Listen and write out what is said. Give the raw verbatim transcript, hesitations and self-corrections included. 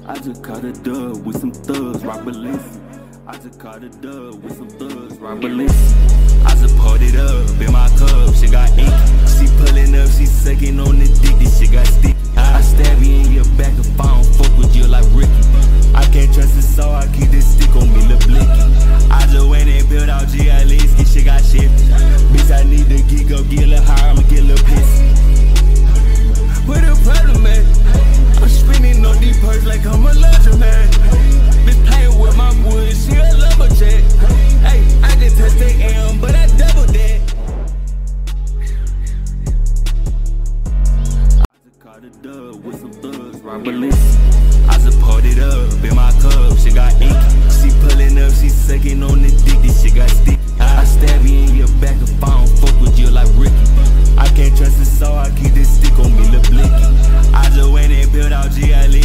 I just caught a dub with some thugs, rock Balenci. I just caught a dub with some thugs, rock Balenci. I just poured it up in my cup, she got ink. She pulling up, she sucking on the dick, this shit got sticky. I stab you in your back if I don't fuck with you like Ricky. I can't trust it, so I keep this stick on me, lil' blicky. I just went and built out G L S, get shit got shit. Bitch, I need to geek up, get a little higher, I'ma get a little pissy. What the problem, man? I'm spinning on these perks like I'm a legend, man. Bitch playing with my wood, she a lumberjack. Hey, I just touched the M, but I doubled that. I just caught a dub with some thugs, rock Balenci. I just poured it up in my cup, she got ink. She pulling up, she sucking on the dick, this shit got sticky. I stab you in your back if I don't fuck with you like Ricky. I can't trust it, so I keep this stick on me, lil' blicky. I just went and built out G L E.